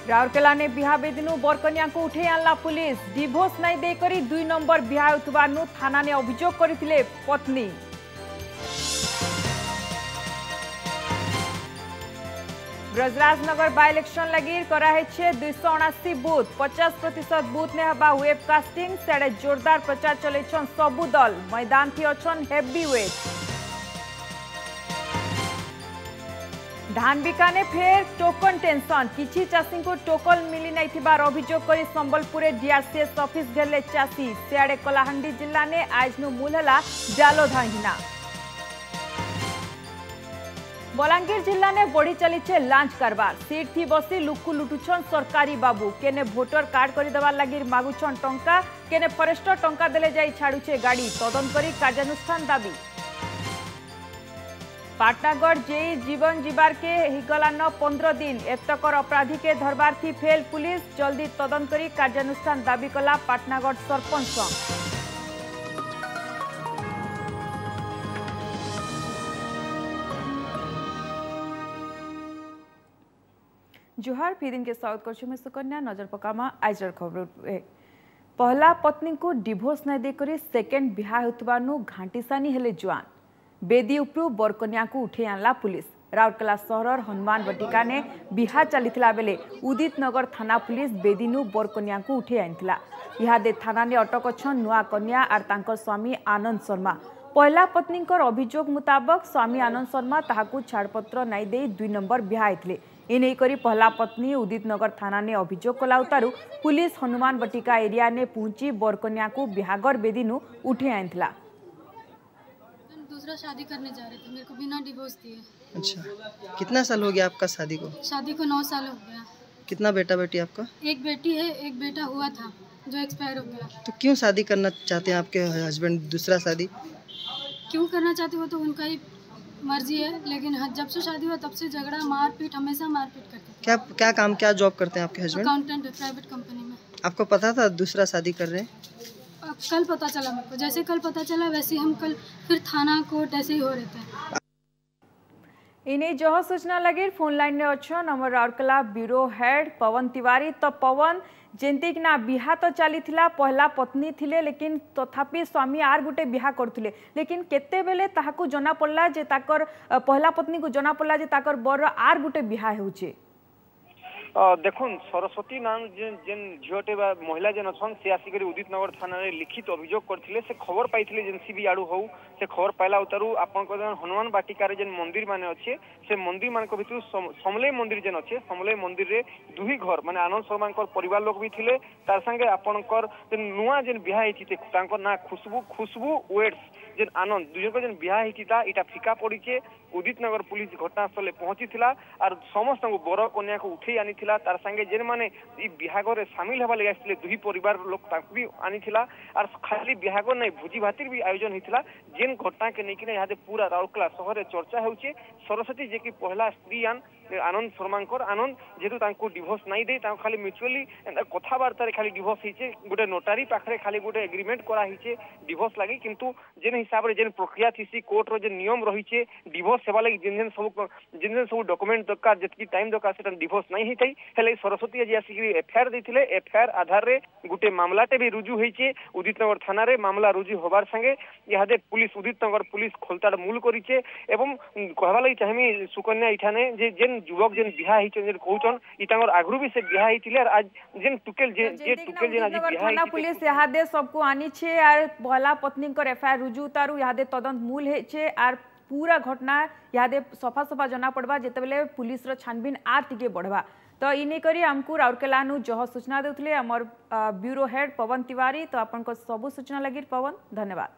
राउरकेला ने बिहा बेदिनु बरकन्या को उठे आनला पुलिस डिवोर्स नहीं देकरी 2 नंबर बिहा होतबानु थाना ने अभियोग करथिले पत्नी। ब्रजराजनगर बाय इलेक्शन लगी कराहे 279 बूथ 50% बूथ ने हबा वेबकास्टिंग सेडे जोरदार प्रचार चलेछन सबु दल मैदान थी अछन हेवी वेट। धान बिकाने फेर टोकन टेंशन किछि चाषी को टोकन मिली नहीं थिबार अभियोग करी संबलपुर डीआरसीएस ऑफिस गेले चाषी सियाड़े कलाहांडी जिला ने आजनु मूलला जालो धांगिना। बलांगीर जिला ने बढ़ी चली लांच कारबार सीट थी बसी लुकु लुटुछन सरकारी बाबू केने वोटर कार्ड कर देवार लगी मागुछन टंका केने फरेस्टर टंका देले जाई छाड़ुछे गाड़ी तदन करी कार्यानुष्ठान दाबी। पाटनागढ़ जेई जीवन जीवार के हिगलान 15 दिन एतकर अपराधी के धरबार थी फेल पुलिस जल्दी तदन करी कार्यानुष्ठान दाबी कला पाटनागढ़ सरपंच। जोहार फिदिन के स्वागत करछु मैं सुकन्या नजर पकामा आजर खबर पहला पत्नी को डिवोर्स नहीं देकरी सेकेंड बिहा होतबानु घांटीसानी हेले जुआन बेदी उपरु बरकन्या को उठे आनला पुलिस। राउरकेला सहर हनुमान बटिका ने बिहा चलीथिला बेले उदित नगर थाना पुलिस बेदीनु बरकन्या को उठे आनिथिला। इहादे थाना ने अटक अछन नुआ कन्या आर तांकर स्वामी आनंद शर्मा। पहला पत्नी अभियोग मुताबक स्वामी आनंद शर्मा ताहाकू छाड़पत्र नहीं दे 2 नंबर बिहा आइथिले। इने करी पहला पत्नी उदित नगर थाना ने अभियोग कलाउतारू पुलिस हनुमान बटिका एरिया ने पहुंची बरकन्या को बिहागर बेदीनु उठे आनिथिला। दूसरा शादी करने जा रहे थे मेरे को बिना डिवोर्स दिए। अच्छा, कितना साल हो गया आपका शादी को? शादी को 9 साल हो गया। कितना बेटा बेटी आपका? एक बेटी है, एक बेटा हुआ था जो एक्सपायर हो गया। तो क्यों शादी करना चाहते हैं आपके हस्बैंड दूसरा शादी? क्यों करना चाहते हो तो उनका ही मर्जी है, लेकिन जब से शादी हुआ तब से झगड़ा मारपीट हमेशा मारपीट करते। क्या काम क्या जॉब करते हैं आपके हस्बैंड? अकाउंटेंट है प्राइवेट कंपनी में। आपको पता था दूसरा शादी कर रहे हैं? कल पता चला मेरे को, जैसे कल पता चला वैसे हम कल फिर थाना कोर्ट ऐसे ही हो रहे थे। इन्हें जह सूचना लगे फोन लाइन ने अच्छन हमर राउरकेला ब्यूरो हेड पवन तिवारी। तो पवन जेंती कि ना बिहा तो चली थिला पहला पत्नी थिले लेकिन तथापि स्वामी आर गुटे बिहा करथिले लेकिन केते बेले ताहाकू जना पड़ला जे ताकर पहला पत्नी को जना पड़ला जे ताकर बर आर गुटे बिहा होउचे। देखुन सरस्वती नाम जेन झीटे महिला जेन अच्छन से आसिक उदित नगर थाना रे लिखित अभियोग करथिले से खबर पाइथिले जेन सीबी आडू हो से खबर पाइला उतारू आपन को हनुमान बाटिकार जेन मंदिर माने अच्छे से मंदिर मान भितर समलेई मंदिर जेन अच्छे समलेई मंदिर रे दुही घर माने आनंद शर्मा परिवार लोक भी थिले तार संगे आपनकर जेन नुआ जेन बिहा हेतिते तांकर ना खुशबू वेड्स जेन आनंद दुजन को जेन बिहा हेतिता इटा फिका पड़ीचे। उदित नगर पुलिस घटनास्थल पहुंची थिला और समस्त बर कन्या को उठे आनी थिला तार संगे जेन माने ई बिहागर सामिल हवा लगे आसिले दुही परिवार लोक ताकू भी आनी थिला और खाली बिहागर नहीं भोजी भातिर भी आयोजन होइथिला जेन घटना के नेकिने यादे पूरा राउरकेला शहर रे चर्चा होउचे। सरस्वती जे की पहला स्त्री आनंद शर्मांकर आनंद जेतु तांको डिवोर्स नहीं दे तांको खाली म्यूचुअली कथाबार्ता रे खाली डिवोर्स हिचे गोटे नोटारी पाखरे खाली गोटे एग्रीमेंट करा हिचे डिवोर्स लगी किंतु जेन हिसाब रे जेन प्रक्रिया थीसी कोर्ट रो जेन नियम रहिचे डिवोर्स सेवा लगी जिन सब डॉक्यूमेंट दरकार जतकी टाइम दरकार से डिवोर्स नहीं हितै हेले सरस्वती जी आसिक एफआईआर देथिले एफआईआर आधार रे गोटे मामलाटे भी रुजु होइचे उदित नगर थाना रे मामला रुजु होबार संगे यादे पुलिस उदित नगर पुलिस खोलताड़ मूल करिचे एवं कहबा लगी चाहमी सुकन्या इठाने जे जेन युवक जेन बिहा हिचन जेन कहउचन इ तांगर आगरु भी से बिहा हितिले और आज जेन टुकेल जे टुकेल जेन आज बिहा थाना पुलिस यादे सबको आनी छे और पहला पत्नी को एफआईआर रुजु तारु यादे तदंत मूल हे छे और पूरा घटना यादे सफा सफा जना पड़वा जेते बेले पुलिस रो छानबीन आर टिके बढ़वा। तो इने करी हमकू राउरकेला नु जह सूचना देउथले हमर ब्यूरो हेड पवन तिवारी। तो आपन को सब सूचना लगी पवन धन्यवाद।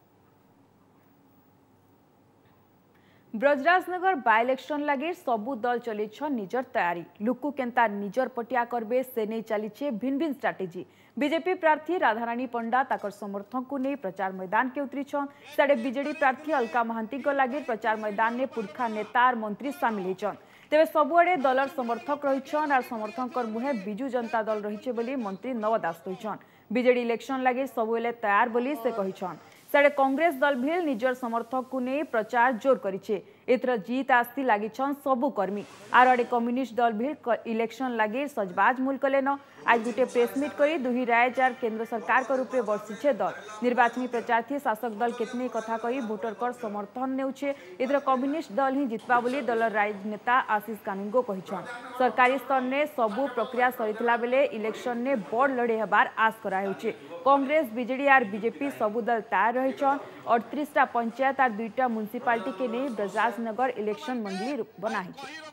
ब्रजराजनगर बाय इलेक्शन लगी सबु दल चली निजर तैयारी लुकु केंता निजर पटिया करबे से नहीं चली भिन्न भिन्न स्ट्राटेजी। बीजेपी प्रार्थी राधारानी पंडा ताकर समर्थक को नहीं प्रचार मैदान के उतरी छन साडे बीजेडी प्रार्थी अलका महांती को लगी प्रचार मैदान में पुरखा नेता और मंत्री सामिल होचन। तेरे सबुआड़े दलर समर्थक रहीछन और समर्थक मुहे बिजु जनता दल रही बोली मंत्री नव दास कहिछन। बीजेडी इलेक्शन लगी सबुले तैयार बोली से कहिछन। साडे कांग्रेस दल भी निजर समर्थक को नहीं प्रचार जोर करिछे। एथर जीत आस्ती लगी सबू कर्मी आर आड़े कम्युनिस्ट दल भी इलेक्शन लगी सजबाज मूल कलेन आज गोटे प्रेसमिट कर दुही रायजार केंद्र सरकार रूपे बर्षिछे दल निर्वाचनी प्रचार थी शासक दल केतनी कथा कही भोटर कर समर्थन नेउछे एथर कम्युनिस्ट दल ही जितबा बोली दल राजनेता आशीष कानुंगो कहिछन सरकारी स्तर ने सबू प्रक्रिया सरीथिला बेले इलेक्शन ने बड़ लड़े हेबार आस करा हेउछे कांग्रेस बीजेडी आर बीजेपी सबू दल तैयार रहिछन 38टा पंचायत आर 2टा म्युनिसिपालिटी के नहीं ब्रजराजनगर इलेक्शन मंडली बनाई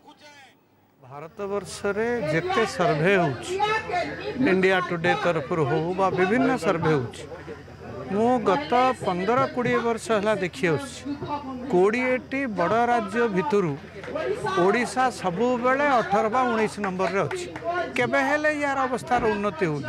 भारत वर्ष रे जेते सर्वे हो इंडिया टुडे तरफ हो बा विभिन्न सर्वे हो गत 15-20 वर्ष है देखी 20टी बड़ राज्य भितर ओडिशा सबु बेले 18 बा 19 नंबर रे अछि केबे हेले यार अवस्थार उन्नति हो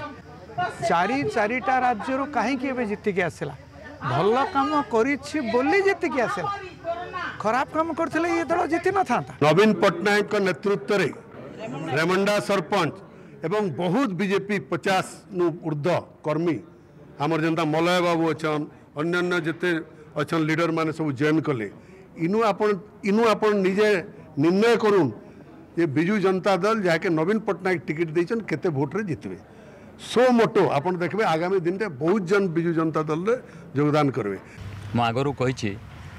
चारिटा राज्य कहीं जीतिक आसला भल काम करिछि बोली जीतिक आसला खराब काम करथिले ये दल जीति न था नवीन पट्टनायक नेतृत्व में रेमंडा सरपंच एवं बहुत बीजेपी 50 नु ऊर्ध्व कर्मी आमर जनता मलय बाबू अच्छन अन्य जिते अच्छन लीडर माने सब जॉइन कले इनु आपण निजे निर्णय करूँ ये बिजू जनता दल जहाँके नवीन पट्टनायक टिकट देछन केते भोट रे जितबे सो मोटो आपण देखबे आगामी दिन रे बहुत जन बिजू जनता दल रे योगदान करबे मु आगरू कहिछि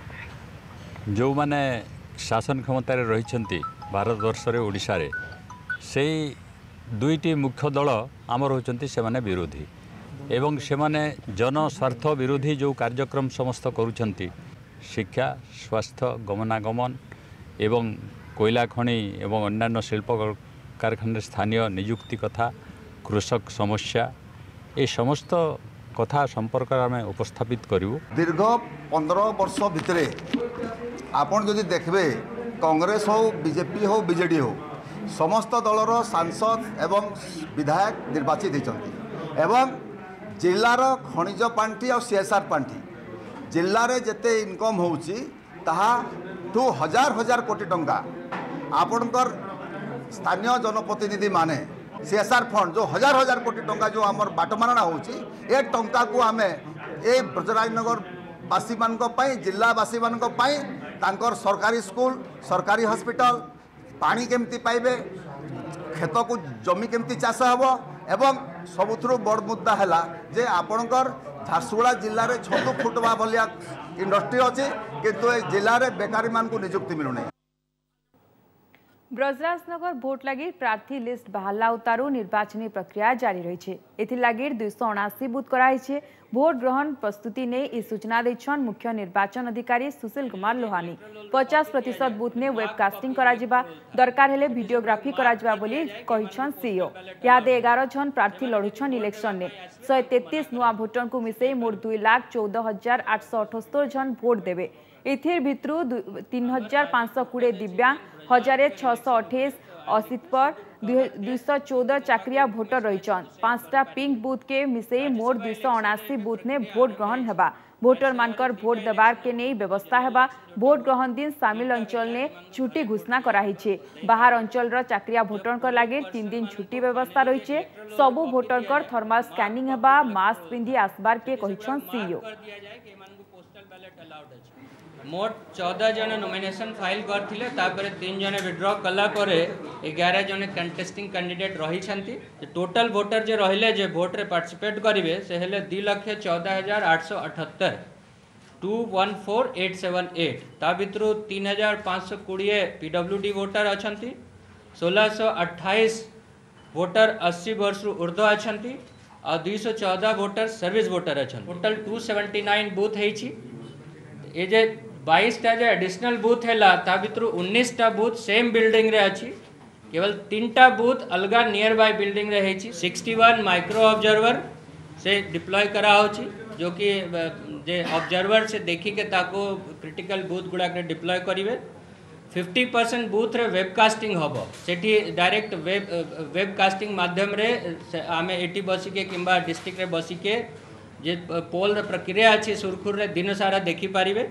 जो माने शासन क्षमता रे रहिछंती भारत वर्ष रे ओडिशा रे सेई दुईटी मुख्य दल आमर होचंती से माने विरोधी एवं से माने जन स्वार्थ विरोधी जो कार्यक्रम समस्त करूछंती शिक्षा स्वास्थ्य गमनागमन एवं कोयला खनि एवं अन्यान्य शिल्प कारखाना स्थानीय नियुक्ति कथा कृषक समस्या ये समस्त कथा संपर्क में उपस्थापित करूँ दीर्घ 15 वर्ष भितर आपन जदि देखबे कांग्रेस हो बीजेपी हो बीजेडी हो समस्त दलर सांसद एवं विधायक निर्वाचित होती एवं जिलार खनिज पांठी और सीएसआर पांठी जिले में जिते इनकम होउची ताहा ठू हजार कोटी टंका आपणकर स्थानीय जनप्रतिनिधि माने सीएसआर फंड जो हजार कोटी टंका जो आमर बाटमारणा होउची ए टंका को आमे ए ब्रजराजनगर वासी मान जिलावासी मान तांकर सरकारी स्कूल सरकारी हॉस्पिटल पानी केमती पाइबे खेत को जमी केमती चाष हेबो एवं सबुथुरु बड़ मुद्दा है जे आपणकर झारसुगुड़ा जिले में छतु फुटवा भलिया इंडस्ट्री अच्छी किंतु ए जिले में बेकारी मान को नियुक्ति मिलुनी ब्रजराजनगर भोट लगी प्रार्थी लिस्ट बाहरला उतारू निर्वाचनी प्रक्रिया जारी रही एथिलागि 279 बुथ कराई भोट ग्रहण प्रस्तुति ने ई सूचना देछन मुख्य निर्वाचन अधिकारी सुशील कुमार लोहानी 50% बुथ ने वेबकास्टिंग कराजिबा दरकार हेले वीडियोग्राफी कराजिबा बोली कहिछन सीईओ यादे 11 जन प्रार्थी लड़ुछन इलेक्शन ने 133 नुआ भोटर को मिसई मोट 2,14,878 जन भोट देबे एथिर भितरु 3,520 दिव्यांग 1,628 असित पर 214 चाकरिया भोटर रहीचन 5टा पिंक बूथ के मिसई मोट 279 बूथ ने भोट ग्रहण हेबा भोटर मानकर भोट देबार के नहीं व्यवस्था हेबा भोट ग्रहण दिन सामिल अंचल ने छुट्टी घोषणा कराई बाहर अंचल रो चाकरिया भोटर कर लागे 3 दिन छुट्टी व्यवस्था रही सबु भोटर कर थर्मल स्कैनिंग हेबा मास्क पिंधि आसबार के कहिछन सीईओ मोट 14 जन नॉमिनेशन फाइल करथिले तापर 3 जन विड्रॉ कला परे 11 जन कंटेस्टिंग कैंडिडेट रही छंती टोटल वोटर जे रहिले जे वोट रे पार्टिसिपेट करिवे से हेले 2,14,878 214878 ता भितरु 3,520 पीडब्ल्यूडी वोटर अछंती 1,628 वोटर 80 वर्ष ऊर्ध्व अछंती और 214 वोटर सर्विस वोटर अछंती टोटल 279 बूथ हेछि ए जे 22टा जो एडिशनल बूथ है ता भितर 19टा बूथ सेम बिल्डिंग रे अच्छी केवल 3टा बूथ अलग नियर बाय बिल्डिंग रे है 61 माइक्रो ऑब्जर्वर से डिप्लॉय करा होची जो कि जे ऑब्जर्वर से देखी के ताको क्रिटिकल बूथ गुड़ा के डिप्लॉय करिवे 50% बूथ रे वेबकास्टिंग हबो सेठी डायरेक्ट वेबकास्टिंग माध्यम रे आमे एटी बसी के किंबा डिस्ट्रिक्ट रे बसी के जे पोल प्रक्रिया अच्छी सुरखुर रे दिन सारा देखी पारिबे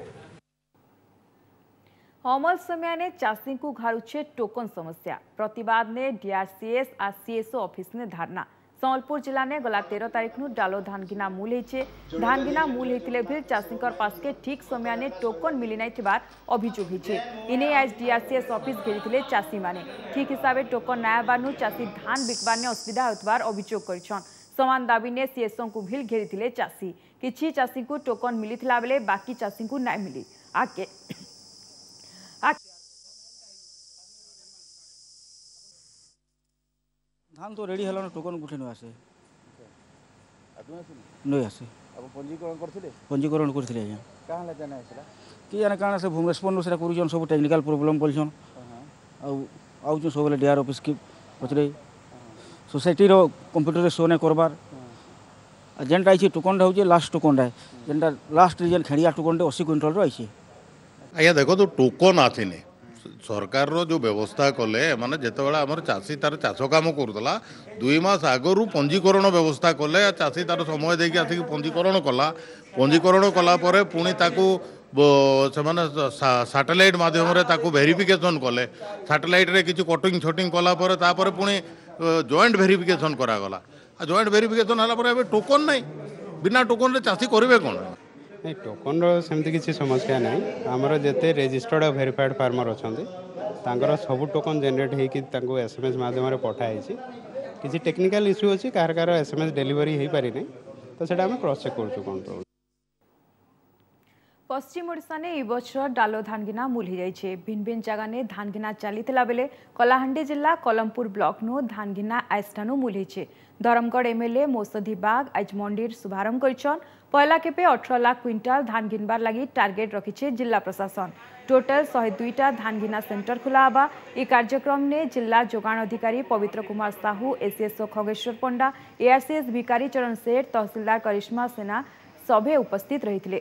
अमल समय ने चाषी को घारुछे टोकन समस्या प्रतिवाद ने डीआरसीएस और सीएसओ ऑफिस ने धारणा संबलपुर जिला ने गला 13 तारीख नु डालो धानगिना मूल होइछे। धानगिना मूल होइतिले भी चाषीकर पास के ठीक समय ने टोकन मिली नहीं थिबार अभियोग होइछे। इने आज डीआरसीएस ऑफिस घेरिथिले चाषी माने ठीक हिसाबे टोकन ना बानु चाषी धान बिकबार ने असुविधा होतबार अभियोग करछन। समान दाबी ने सीएसओ को भी घेरिथिले चाषी। किछि चाषी को टोकन मिलिथिला बेले बाकी चाषी को ना मिली। आके धान तो रेडी हलानो टोकन कुठे न आसे नहीं आसे अब पंजीकरण करथिले पंजीकरण करथिले आज्ञा कहाँ ले जाना आसला कि जाने काना से भुवनेश्वर नु सेरा करूछन सब टेक्निकल प्रॉब्लम बोलछन आउ जो सब डीआर ऑफिस के पचरे सोसाइटी रो कंप्यूटर रे शो ने करबार जेनटा आइछि टोकन होजे लास्ट टोकन रे जेनटा लास्ट रीजन खेड़िया टोकन रे 80 क्विंटल रो आइछि। आज्ञा देखो तो टोकन आथिने सरकार रो जो व्यवस्था कले माने जेतेबेला हमर चासी तार चाष काम करूला 2 मास आगरू पंजीकरण व्यवस्था कले चासी तार समय देकी आसिक पंजीकरण कला परे पुणी ताकू से सैटेलाइट माध्यम रे ताकू वेरिफिकेशन कले सैटेलाइट रे किछि कटिंग छटिंग कला परे तापर पुणी जॉइंट वेरिफिकेशन करा गला जॉइंट वेरिफिकेशन हला परे टोकन नहीं बिना टोकन रे चासी करिवे कोन नहीं टोकन सेमती किसी समस्या नहीं आमर जिते रजिस्टर्ड और वेरीफाइड फार्मर अच्छा सब टोकन जेनेट होगी एसएमएस माध्यम पठाई किसी टेक्निकल इश्यू अच्छी कार एसएमएस डिलीवरी हो पारि नहीं तो सेटा हम क्रॉस चेक कर पश्चिम ओडिशा ने बर्षर डालो धानगिना मूल हो जाइए। भिन्न भिन्न जगह ने धानगिना चलीथिला बेले कलाहांडी जिला कलमपुर ब्लॉक नो धानगिना आइसठानु मूल होइछे। धरमगढ़ एमएलए मौसधी बाग आज मंडीर शुभारंभ करिछन। पहला केपे 18 लाख क्विंटाल धान गिनबार लगी टार्गेट रखिछे जिला प्रशासन। टोटल 102टा धानगिना सेंटर खुला हबा। ई कार्यक्रम ने जिला जोगाण अधिकारी पवित्र कुमार साहू, एसीएसओ खगेश्वर पंडा, एआरसीएस भिकारी चरण सेठ, तहसीलदार करिश्मा सेना सभे उपस्थित रहिथिले।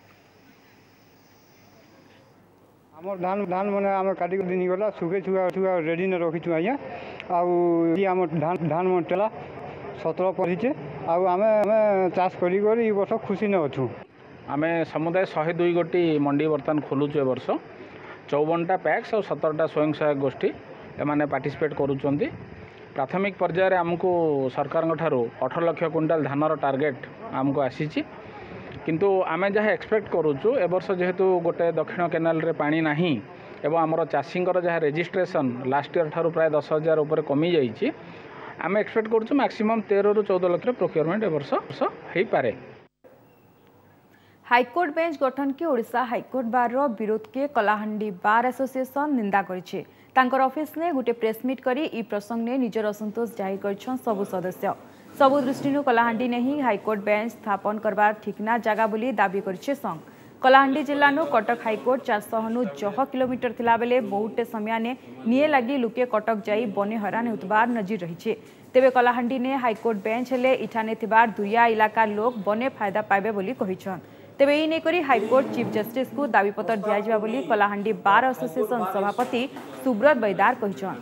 आमर धान धान मैंने आम काटिक दिन गला सुखे छुआ छुआ रेडी ने रखी आज्ञा आम धान धान मन टेला 17 पड़ीचे आम चाष कर वर्ष खुशी ने अच्छु आम समुदाय 102 गोटी मंडी बर्तमान खोलुचु ए वर्ष 54टा पैक्स और 17टा स्वयं सहायक गोष्ठी एमाने पार्टिसिपेट करुचंती। प्राथमिक पर्यायर आमको सरकार ठारू 18 लाख क्विंटाल धानर टार्गेट आमको आसीची किंतु आमे जहाँ एक्सपेक्ट करूचु ए वर्ष जेहेतु गोटे दक्षिण केनाल रे पानी नाही एवं आमर चाषींकर जहाँ रजिस्ट्रेशन लास्ट ईयर ठारू प्राय 10,000 ऊपर कमी जाइए आमे एक्सपेक्ट करूचु मैक्सिमम 13 ରୁ 14 लाख प्रोक्योरमेंट ए वर्ष हो पारे। हाईकोर्ट बेंच गठन के ओडिशा हाईकोर्ट बार रो विरोध के कलाहांडी बार एसोसिएशन निंदा करिछे। तांकर ऑफिस ने गोटे प्रेस मीट करी ई प्रसंग ने निजर असंतोष जाहिर करछन सबु सदस्य। सबु दृष्टिनु कलाहांडी नहीं हाईकोर्ट बेंच स्थापन करबार ठिकना जगह बोली दाबी करिछे संघ। कलाहांडी जिला नु कटक हाईकोर्ट 406 किलोमीटर थिला बेले बहुटे समय ने निये लगी लुके कटक जाई बने हैरान होतबार नजीर रहिछे। तेबे कलाहांडी ने हाईकोर्ट बेंच हेले इठाने थिबार दुरिया इलाका लोग बने फायदा पाइबे बोली कहिछन। तेबे ई नै करी हाईकोर्ट चीफ जस्टिस को दाबीपत्र दिया जिबा बोली कलाहांडी बार एसोसिएशन सभापति सुब्रत बैदार कहिछन।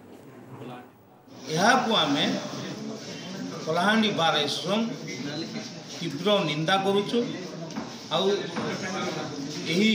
यहा को आमे कलाहांडी बार एसोसिएशन तीव्र निंदा करूछु आउ यही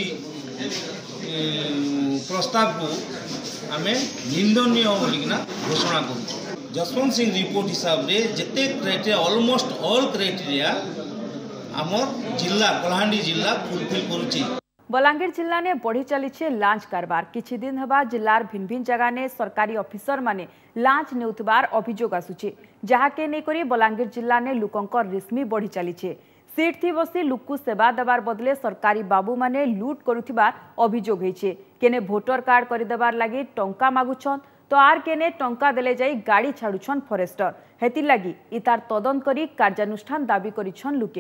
प्रस्ताव को आमे निंदनीय बोलिकिना घोषणा करूछु। जसवंत सिंह रिपोर्ट हिसाब रे जते क्राइटेरिया ऑलमोस्ट ऑल क्राइटेरिया आमर जिला कलाहांडी जिला फुलफिल करूची। बलांगीर जिला ने बढ़ी चलीछे लांच कारबार। किछि दिन हबा जिलार भिन्न भिन्न जगह ने सरकारी ऑफिसर माने लांच नेउतबार अभियोग आसुचे जहाके नै करी बलांगीर जिला ने लुकंकर रिस्मी बढ़ी चलीछे। सीट थी बसी लुकु सेवा देवार बदले सरकारी बाबू माने लूट करुथिबार अभियोग होइछे। केने वोटर कार्ड करि देबार लागि टंका मागुछन तो आर केने टंका देले जाई गाड़ी छाडुछन फॉरेस्टर। हेति लागि इतार तदन करी कार्यानुष्ठान दाबी करिछन लुके।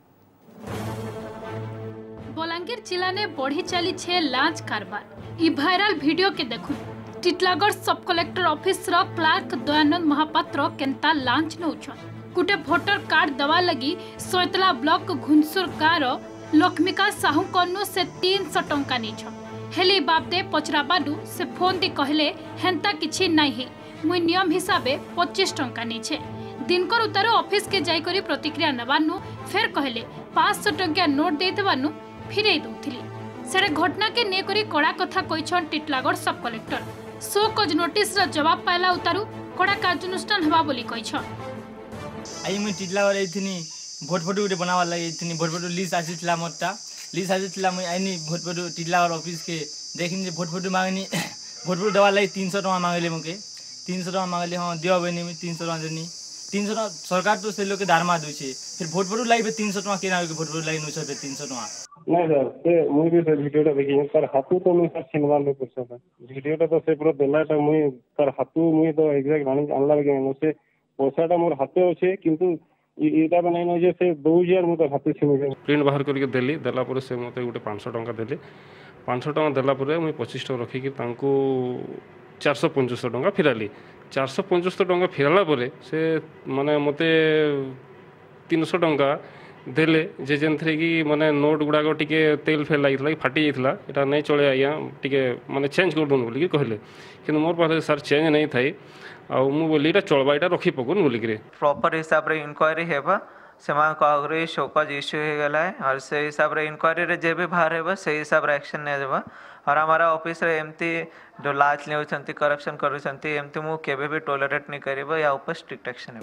बलांगीर जिला ने बढ़ी चली छे लांच कारबार। ई वायरल वीडियो के देखु टिटलागढ़ सब कलेक्टर ऑफिस रो क्लार्क दयानंद महापात्र केंता लांच नउछन। गुटे वोटर कार्ड दवा लगी सोयतला ब्लॉक घुनसुर गाँव लक्ष्मिका साहू कन्नु से 300 टंका नीछन। हेली बाबदे पचराबाडू से फोन दी कहले हेंता किछि नाही हे मुई नियम हिसाबे 25 टंका नीछे। दिनकर उतारो ऑफिस के जाई करी प्रतिक्रिया नबानु फेर कहले 500 टंका नोट देतबानु फिरे दउथिली। सेरे घटना के ने करी कड़ा कथा कहिछन टिटलागढ़ सब कलेक्टर। सो कज नोटिस रा जवाब पाइला उतारू कड़ा कार्यानुष्ठान हवा बोली कहिछन। आई मुझे टिटलागढ़ आई भोट फोटो गोटे बनावार लगे भोट फोटो लिस्ट आसी मोरटा लिस्ट आसी मुझे आईनी भोट फोटो टिटलागढ़ ऑफिस के देखनी भोट फोटो मांगनी भोट फोटो देवार लगे 300 टका मांगले मुझे 300 टका मांगले हाँ दिया बनी मुझे 300 टका देनी 300 टका सरकार तो से लोग दारमा दूचे फिर भोट फोटो लगे 300 टका केना भोट फोटो लगे 300 टका नहीं सर से मुझे भी सर वीडियो देखी सर हाथू तो मुझे सर छिनवार में कुछ सर वीडियो तो से पूरा देलाटा मुझे सर हाथू मुझे तो एग्जैक्ट आनला लगे से पैसाटा मोर हाथे अच्छे किंतु इटा बनाई न जे से 2000 मु तो हाथे छिन प्रिंट बाहर करके देली देला पर से मते गोटे 500 टका देली 500 टका देला पर मुझे 25 टका रखिकी तांको 475 टका फिराली 475 टका फिराला पर से माने मते 300 टका देले जे जेनथरे कि माने नोट गुड़ाक टिके तेल फेल लगी फाटी जाइला एटा नहीं चले आज्ञा टिके माने चेंज कर दून बोलिकी कहले कि मोर पास सर चेंज नहीं थाई आ मु बोली एटा चलबा एटा रखी पकुन बोलिकी प्रॉपर हिसाब रे इंक्वायरी हेबा सेमा कागरे शोकज इश्यू हे गेला है और से हिसाब रे इंक्वायरी रे जे भी बाहर हेबा से हिसाब रे एक्शन ने देबा और हमारा ऑफिस रे एमती जो लाच लेउछंती करप्शन करूछंती एमती मु केबे भी टॉलरेट नहीं करबा या ऊपर स्ट्रिक्ट एक्शन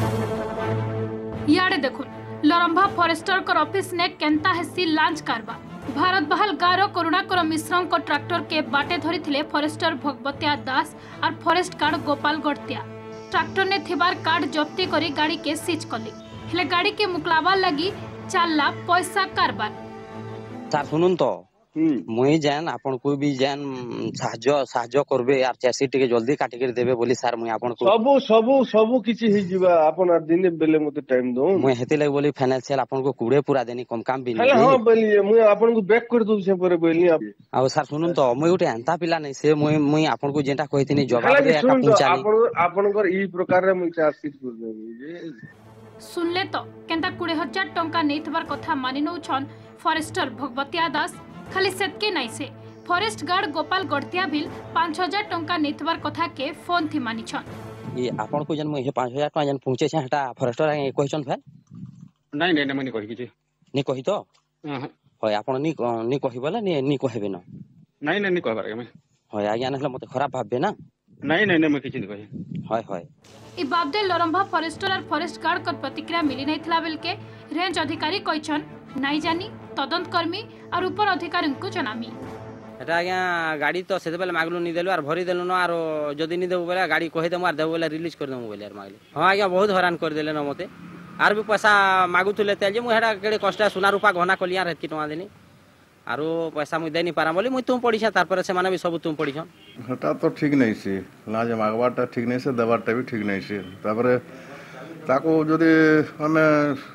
हेबा याडे देखो लरंभा फॉरेस्टर कर ऑफिस ने केंता हेसी लांच कारबा भारत बहाल गारो करुणाकर मिश्रम को ट्रैक्टर के बाटे धरी थिले फॉरेस्टर भगवतिया दास और forest guard Gopal Gadatia tractor ने थिबार कार्ड जब्ती करी गाड़ी के सीज कली हेले गाड़ी के मुकलावा लगी चलला पैसा कारबार सर सुनुन तो मुई जान आपन को भी जान साहाଯ୍य करबे यार चासी टिके जल्दी काटी कर देबे बोली सर मुई आपन को सब किछि हि जिबा आपन दिन बेले मते टाइम दो मुई हेते लगे बोली फाइनेंशियल आपन को कुड़े पूरा देनी कम काम भी नहीं हां बोली मुई आपन को बैक कर दउ से पर बोली आ सर सुनुन तो मुई उठे अंता पिला नहीं से मुई आपन को जेंटा कहितनी जवाब दे एका पहुंचानी आपन को ई प्रकार रे मुई चार्जशीट कर देनी सुनले तो केंता 20,000 टंका नेथबार कथा मानि नउछन फॉरेस्टर भगवतिया दास खाली सेतके नहीं से forest guard Gopal Gadatia bill 5,000 टंका नेथबार कथा के फोन थी मानी छन ये आपन को जन मुई 5,000 टका जन पहुंचे छ हटा फॉरेस्टर आगे कहछन फेर नहीं मनी कहि कि नहीं कहि तो होय आपन नी कहि बोला नी कहबे न नहीं कहबार के मैं होय आज्ञा नहले मते खराब भाबबे ना नहीं मैं किछि नहीं कहि होय ई बाबदे लरंभा फॉरेस्टर और फॉरेस्ट गार्ड कर प्रतिक्रिया मिली नहीं थला बेल के रेंज अधिकारी कहछन नहीं जानी तदंत कर्मी और ऊपर अधिकारी को जनामी एटा आज्ञा गाड़ी तो सेते बेले मागलु नी देलु और भरी देलु न और जदी नी देबो बेले गाड़ी कहि देमु और देबो बेले रिलीज कर देमु बेले यार मागले हां आज्ञा बहुत हैरान कर देले न मते आर भी पैसा मागुतले तेल जे मु हेडा केडे कष्टा सोना रूपा गहना कलिया रेत की टमा देनी आरो पैसा मु देनी पारा बोली मु तुम पड़ीछा तार पर से माने भी सब तुम पड़ीछन हटा तो ठीक नहीं से ना जे मागवाटा ठीक नहीं से दबाटा भी ठीक नहीं से तापर ताको जदी हमें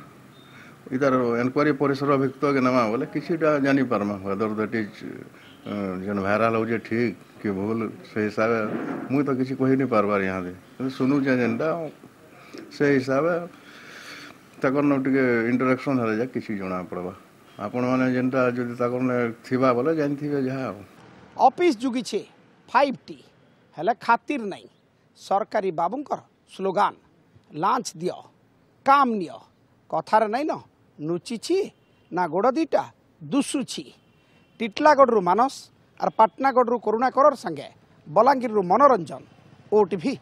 इधर एनक्वायरी परिसर अभियुक्त के नमा बोले किसी जानी पारमा वेदर दैट इज जन वायरल हो जे ठीक कि भूल से हिसाब मुई तो किसी कहि नहीं पारबार यहाँ दे सुनु जे जेंडा से हिसाब तकर न टिके इंटरेक्शन हले जा किसी जणा पड़बा आपण माने जेंटा जदी तकर ने थिबा बोले जानथिबे जहा ऑफिस जुगी छे 5T हेले खातिर नहीं सरकारी बाबूंकर स्लोगान लांच दियो काम नियो कथार नहीं न नुची ना गोड़ दीटा दुसुची टिटलागढ़ मानस और पाटनागढ़ करुणाकर संगे बलांगीर मनोरंजन OTV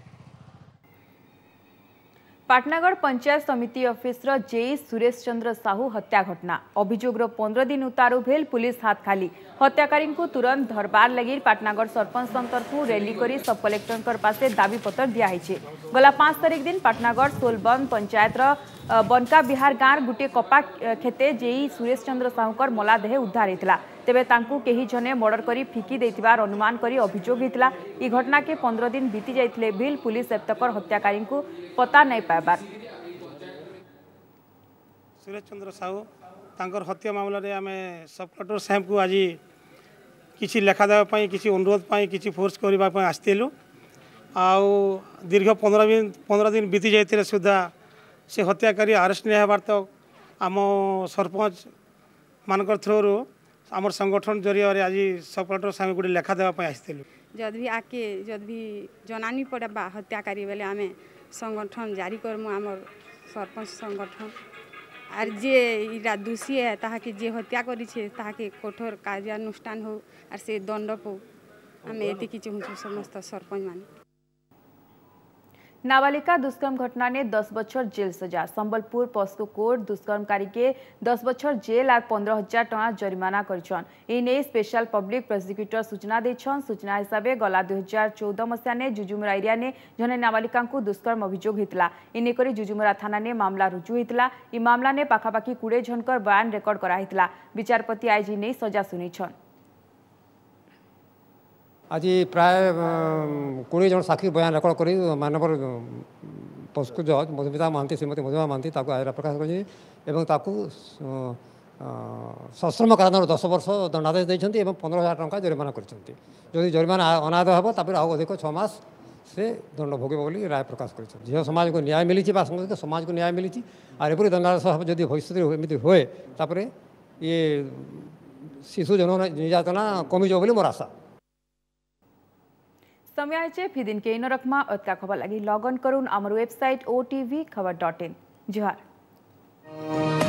Patnagarh panchayat samiti office JE Suresh Chandra Sahu हत्या घटना अभियोग 15 दिन उतारू भेल पुलिस हाथ खाली हत्याकारी को तुरंत धरबार लगी पाटनागढ़ सरपंच तरफ रैली करी सब कलेक्टर पासे दाबी पत्र दिखाई गला 5 तारिख दिन पाटनागढ़ सोलबन पंचायत बनका बिहार गाँव गोटे कपा खेते जेई सुरेश चंद्र साहूकर मलादेह उद्धार होता तेबे तांकू केही जने मर्डर करी फिकी देथिबार अनुमान करी अभियोग होता ई घटना के 15 दिन बीती जाइथिले बिल पुलिस एतकर हत्याकारी को पता नहीं पाइबार सुरेश चंद्र साहू तांकर हत्या मामला रे आमे सब कलेक्टर साहब को आज किसी लेखा देवा पई किसी अनुरोध पई किसी फोर्स करबा पई आस्तेलु आउ दीर्घ 15 दिन बीती जाइथिले सुधा से हत्याकारी अरेस्ट नहीं होबार तो आम सरपंच मानकर थ्रू आम संगठन जरिया आज सब कलेक्टर सामने गोटे लेखा देवाई आसलु जद भी आके जद भी जनानी पड़ा हत्याकारी बेले आम संगठन जारी करमु आम सरपंच संगठन आर जे इरा दोषी है ताकि जे हत्या करी ताकि कठोर कार्यानुष्ठान हो और से दंड पो आम ये चाहूँ समस्त सरपंच मान नाबालिका दुष्कर्म घटना ने 10 बछर जेल सजा। संबलपुर पॉस्को कोर्ट दुष्कर्मकारी के 10 बछर जेल और 15,000 टका जरिमाना करछन। एने स्पेशल पब्लिक प्रोसिक्यूटर सूचना देछन। सूचना हिसाब से गला 2014 मसीहा ने जुजुमुरा एरिया ने जने नाबालिका को दुष्कर्म अभियोग होता। एने करी जुजुमुरा थाना ने मामला रुजु होता। इ मामला ने पाखापाखि 20 जनकर बयान रेकर्ड कराइतला। विचारपति आईजी ने सजा सुनिछन। आज प्राय 20 जन साक्षी बयान रेकर्ड कर मानवर पस्कु जज मधुमिता महांती श्रीमती मधुमिता महांती आयरा प्रकाश कर सश्रम कारादंड 10 वर्ष दंडादेश देते 15,000 टका जरिमाना कर जरिमाना अनाद हम तापर अधिक 6 मास से दंड भोग बोली राय प्रकाश कर झील समाज को न्याय मिली संगठित समाज को न्याय मिली और एपरी दंडादेश जब भविष्य एमती हुए तापर ये शिशु जन निर्यातना कमिज बोली मोर आशा। समय फिदिन के इन रखमा अतका खबर लगी लॉग ऑन करून आमर वेबसाइट OTV खबर.in। जोहार।